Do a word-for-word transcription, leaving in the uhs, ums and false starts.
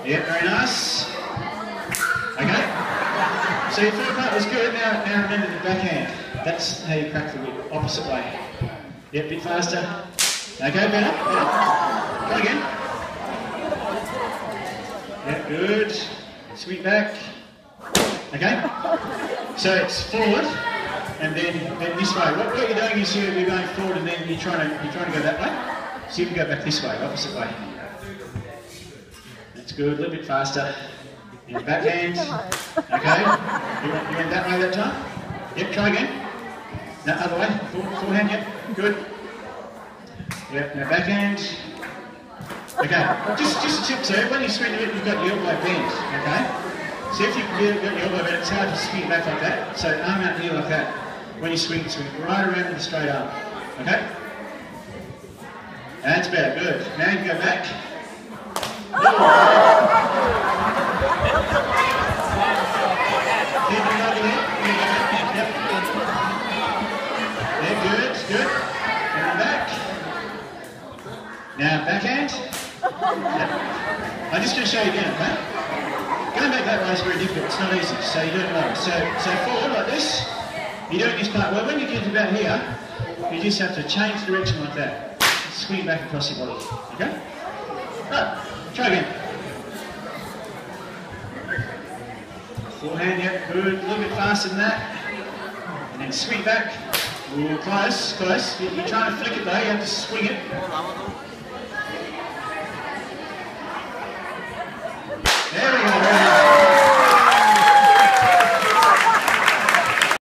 Yeah, very nice. Okay. So your front part was good. Now, now remember the backhand. That's how you crack the whip. Opposite way. Yeah, a bit faster. Okay, better. better. Try again. Yeah, good. Sweep back. Okay. So it's forward, and then, then this way. What, what you're doing is you're, you're going forward, and then you're trying to you're trying to go that way. So you can go back this way, opposite way. That's good. A little bit faster. And backhand. Okay. You went, you went that way that time. Yep. Try again. No, other way. Full, forehand. Yep. Good. Yep. Now backhand. Okay. Just just a tip, sir. When you swing it, you've got your elbow bent. Okay. So if you get your elbow bent, it's hard to swing it back like that. So arm out here like that. When you swing, swing right around with the straight arm. Okay. That's better. Good. Now you can go back. Keep it over there. Yep. Yeah, good, good. And back. Now backhand. Yep. I'm just going to show you again, okay? Going back that way is very difficult. It's not easy, so you do it well. So, so forward like this. You're doing this part well. When you get to about here, you just have to change direction like that. Swing back across your body. Okay? Right. Try again. Forehand, yep, good. A little bit faster than that. And then swing back. Ooh, close, close. You're trying to flick it though, you have to swing it.